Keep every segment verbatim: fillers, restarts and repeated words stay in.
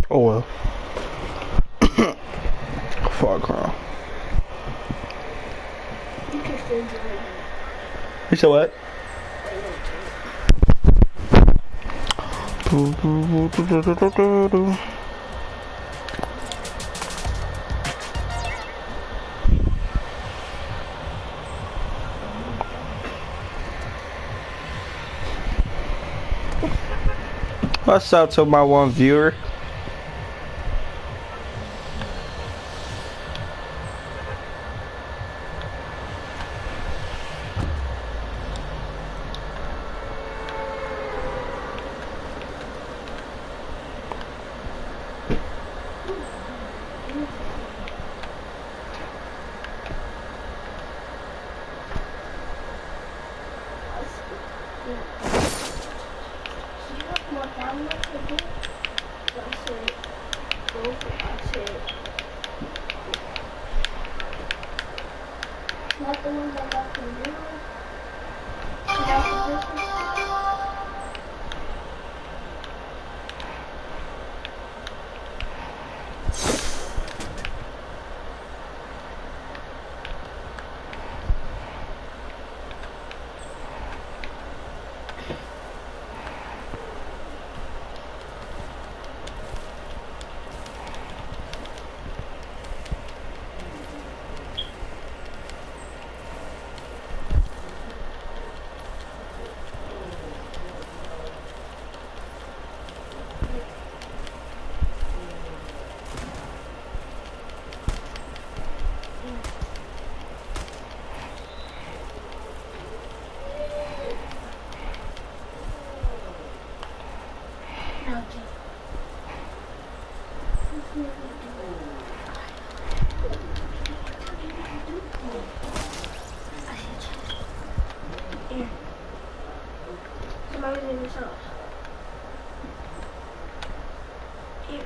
Oh well. Far cry. You can still do it. You said what? What's up to my one viewer? Not the ones I got from you. You got from Christmas? Somebody's in this house. Here.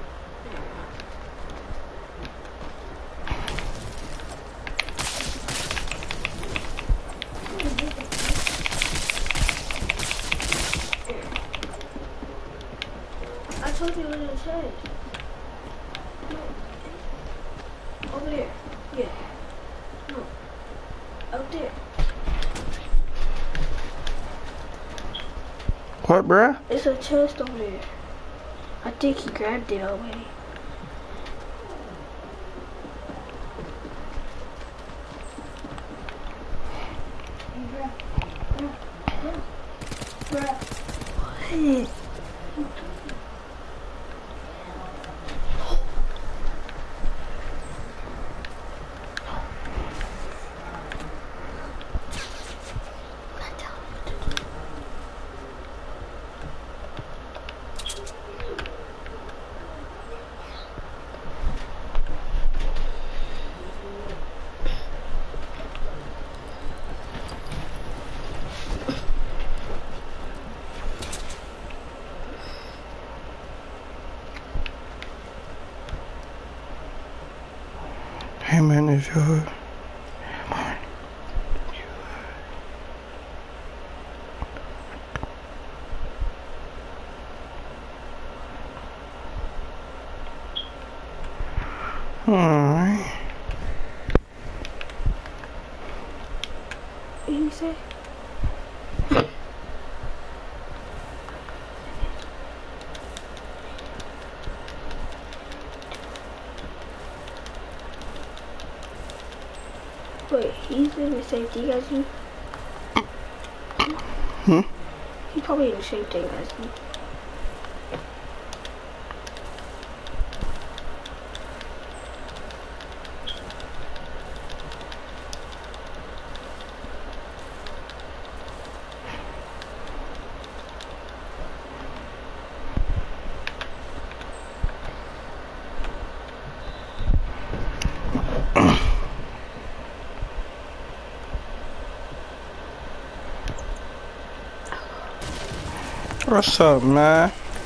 I told you what it says. No. Over there. Yeah. No. Out there. What, bruh? It's a chest over there. I think he grabbed it already. What? Hey man, is your alright. What did he say? Wait, he's in the same thing as you? Hmm? He's probably in the same thing as you. What's up, man?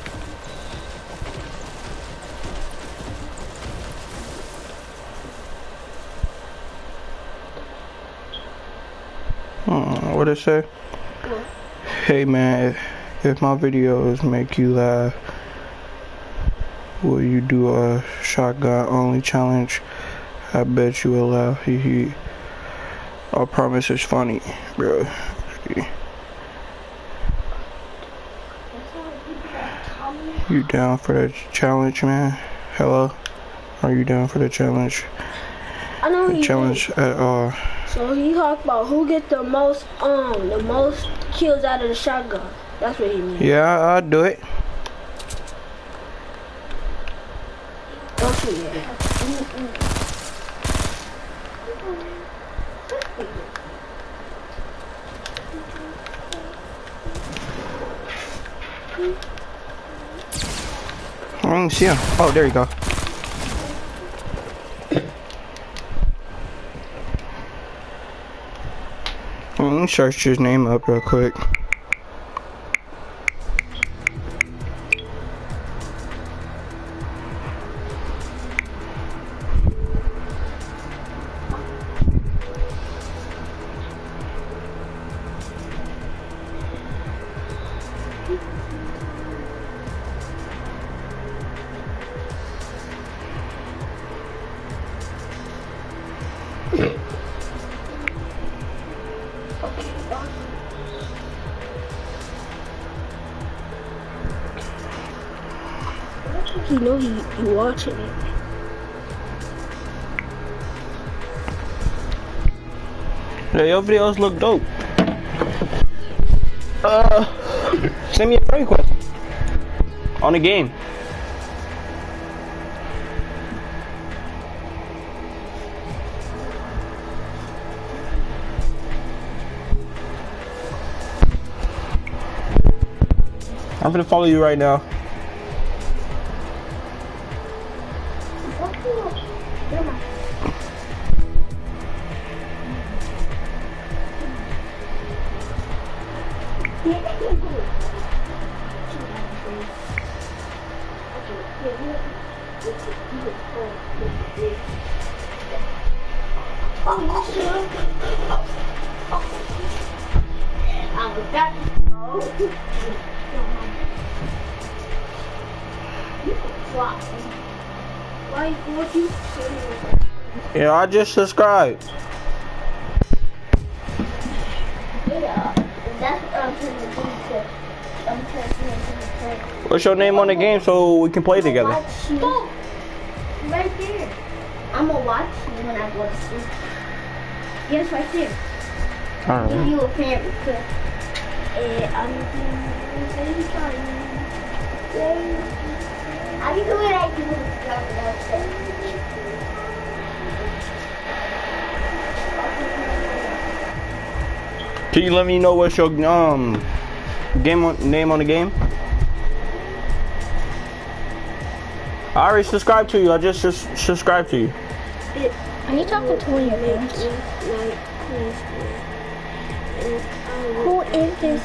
Hmm, what it say? What? Hey man, if, if my videos make you laugh, will you do a shotgun only challenge? I bet you will laugh. He he. I promise it's funny, bro. You down for the challenge, man? Hello? Are you down for the challenge? I know The he challenge did. at all. So he talked about who get the most um the most kills out of the shotgun. That's what he means. Yeah, I'll do it. Don't shoot me. I don't see him. Oh, there you go. Let me search his name up real quick. He know he, he watching it. Yeah, your videos look dope. Uh, send me a friend request on the game. I'm gonna follow you right now. Why would you? Yeah, I just subscribed. Yeah, that's what I'm trying to do. I'm trying to do. What's your name on the game so we can play together? Watch you. Right there. I'm gonna watch you when I go to sleep. Yes, right there. Alright. Give you a fan request. And I'm doing I can do it like you would drop it outside. Can you let me know what's your um game on, name on the game? I already subscribed to you. I just sus subscribed to you. Are you talking to one of your parents? Who is this?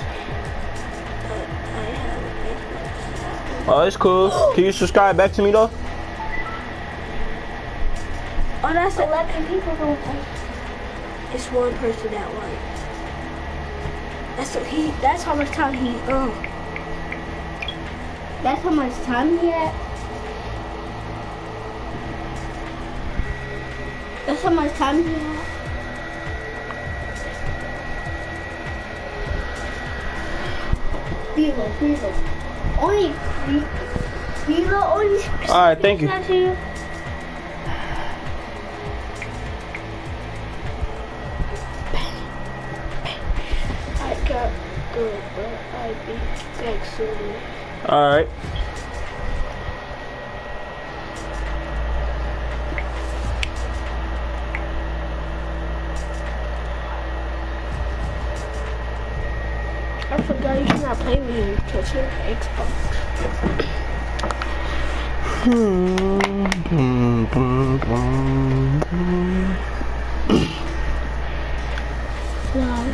Oh, it's cool. Can you subscribe back to me though? Oh, that's it. eleven people going to It's one person that won. That's what he. That's how much time he. Oh. That's how much time he had. That's how much time he had. Beaver, Beaver. Only Beaver only. All right, thank you. you. I got good, but I'll be back soon. All right. I forgot you cannot play with him because you're Xbox. Wow.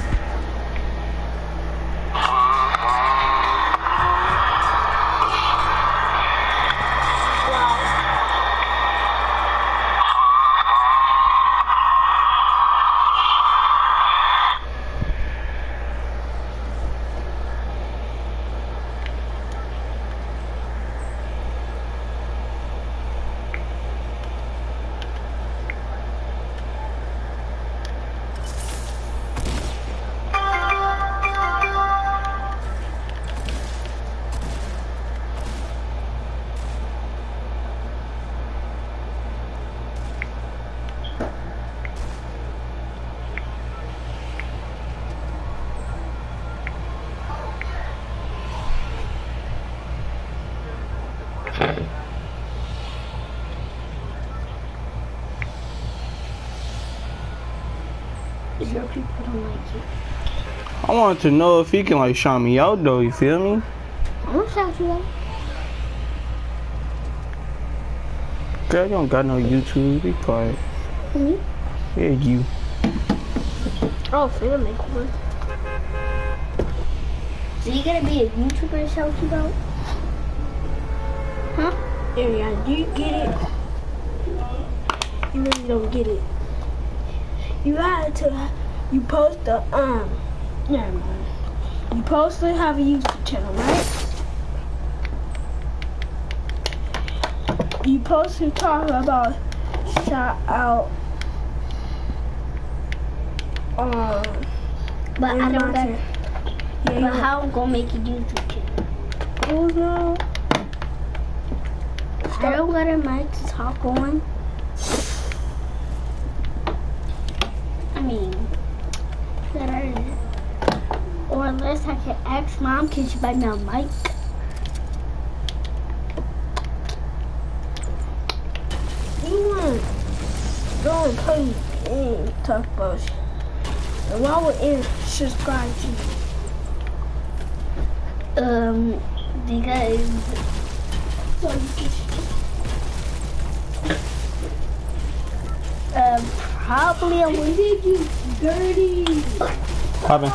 sure people don't like you. I wanted to know if he can like shout me out though, you feel me? I don't shout you out. Girl, you don't got no YouTube, be quiet. Me? Yeah, you. Oh, finna make one. So you gonna be a YouTuber and shout you out? Huh? Ariana, do you get it? You really don't get it. You had to, you post the, um, never mind. You supposed to have a YouTube channel, right? You supposed to talk about shout out, um, But I don't got. Yeah, But you how I'm gonna make a YouTube channel? Oh no. I don't got a mic to talk on. I mean, that I, or unless I can ask mom, can she buy me a mic? You want go and play and talk about shit. And why would Aaron subscribe to you? Um, because uh, probably I would. Did you dirty? Poppin'.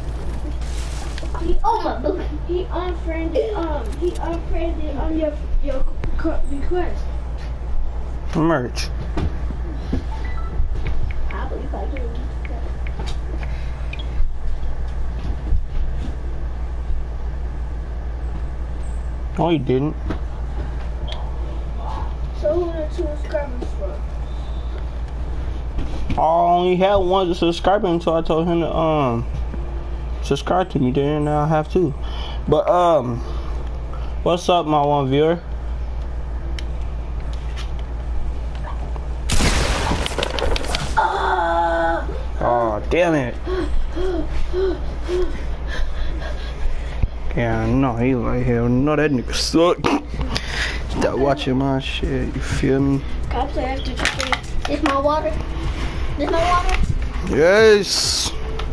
He, oh my look, he unfriended um he unfriended on your your co- request. Merch. Probably if I do. No, you didn't. So who the two subscribers for? I only had one subscriber until I told him to um subscribe to me. Then now I have two. But um, what's up, my one viewer? Uh, Oh damn it! Yeah, no, he like hell. No, that nigga suck. Stop watching my shit. You feel me? can I play after chicken? Is my water? Is my water? Yes.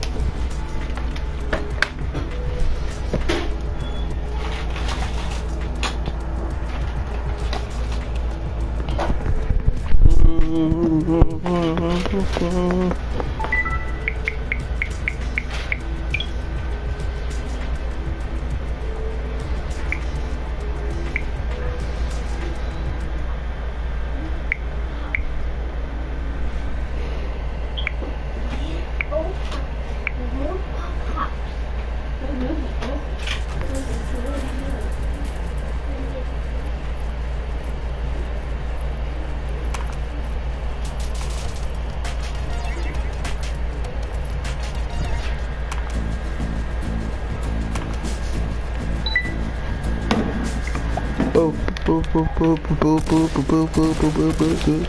Boop, boop, boop, boop, boop, boop, boop, boop, boop, boop, boop, boop.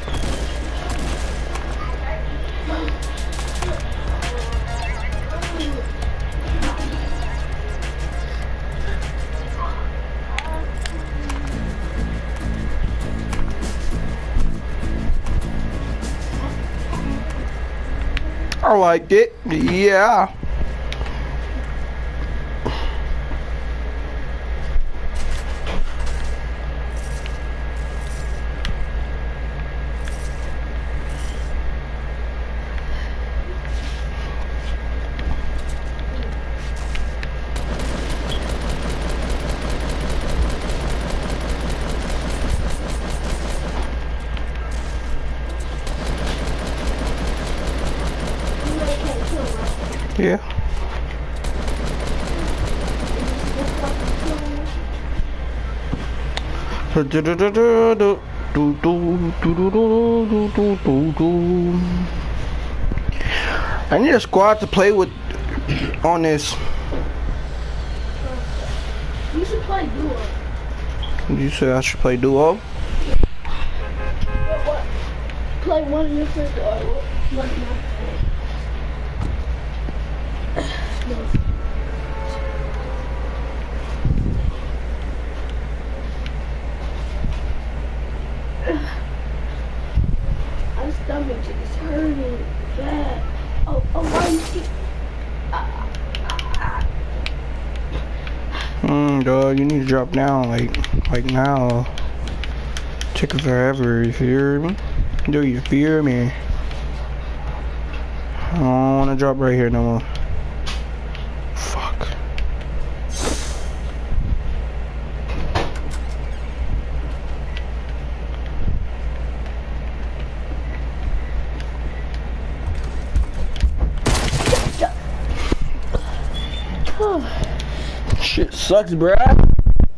I liked it. Yeah. Yeah. Do do do do do do do do do do do do do. I need a squad to play with on this. You should play duo. You said I should play duo? What, what? Play one of your friends or one of my my stomach is hurting bad. Oh, oh, why Hmm, dog, you need to drop down, like, like now. Taking forever, you hear me? Do you hear me? I don't wanna drop right here no more. Fuck. Shit sucks, bruh.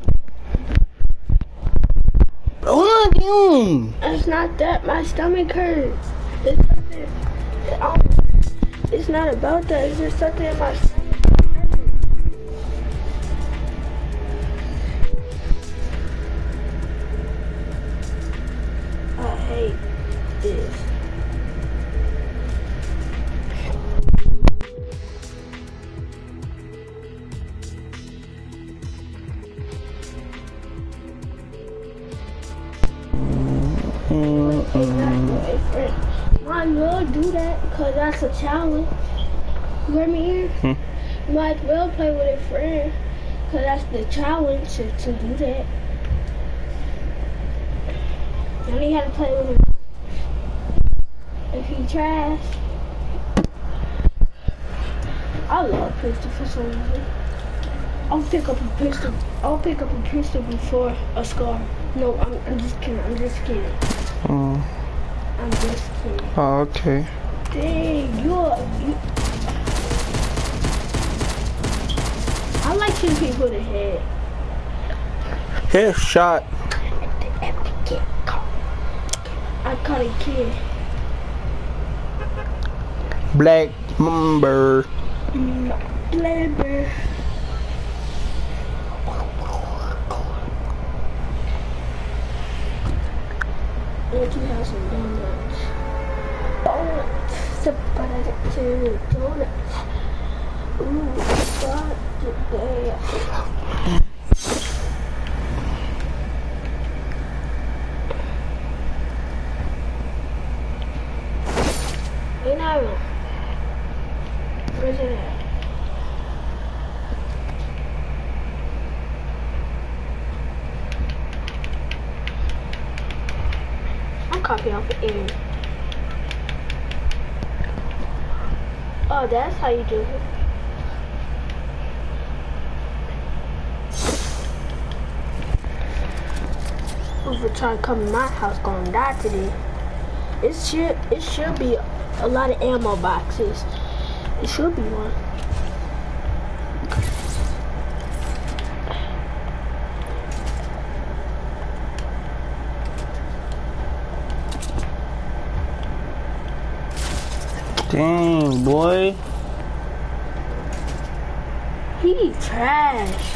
Oh, damn. It's not that. My stomach hurts. It's something. Um, it's not about that. It's just something in my stomach. I hate this. Might as well do that because that's a challenge. You hear me here? Hmm? You might as well play with a friend because that's the challenge to, to do that. You only have to play with him. If he trash, I love pistol for some reason. I'll pick up a pistol. I'll pick up a pistol before a scar. No, I'm, I'm just kidding. I'm just kidding. Oh, I'm just kidding. oh okay. Dang, you're. You, I like shooting people in the head. Headshot. I caught a kid. Black Mamba. Blabber. And you have some donuts. Donuts. Somebody to donuts. Ooh, God, today. Ain't I? Where's it at? I'm copying off the air. Oh, that's how you do it. Whoever try to come to my house gonna die today. It should it should be a lot of ammo boxes. It should be one. Dang, boy. He trash.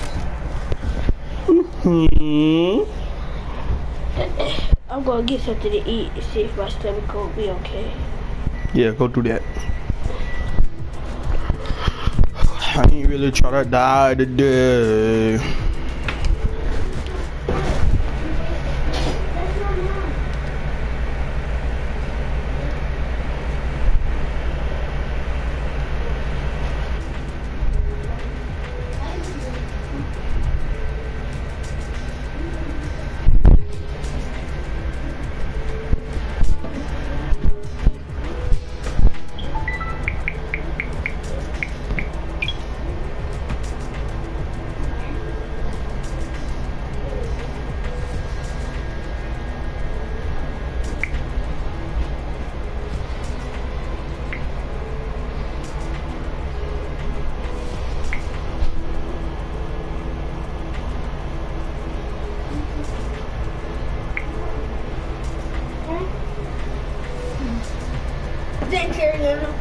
Hmm. I'm gonna get something to eat and see if my stomach will be okay. Yeah, go do that. I ain't really try to die today. Thanks, Arizona.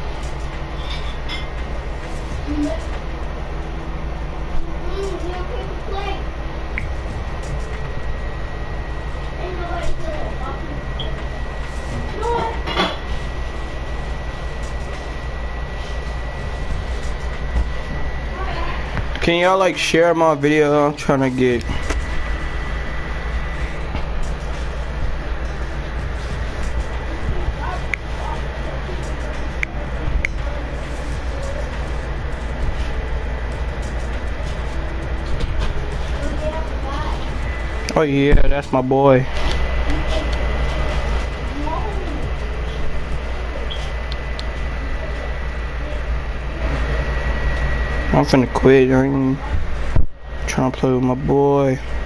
Mm, Can y'all like share my video? I'm trying to get. Oh yeah, that's my boy. I'm finna quit. I ain't trying to play with my boy.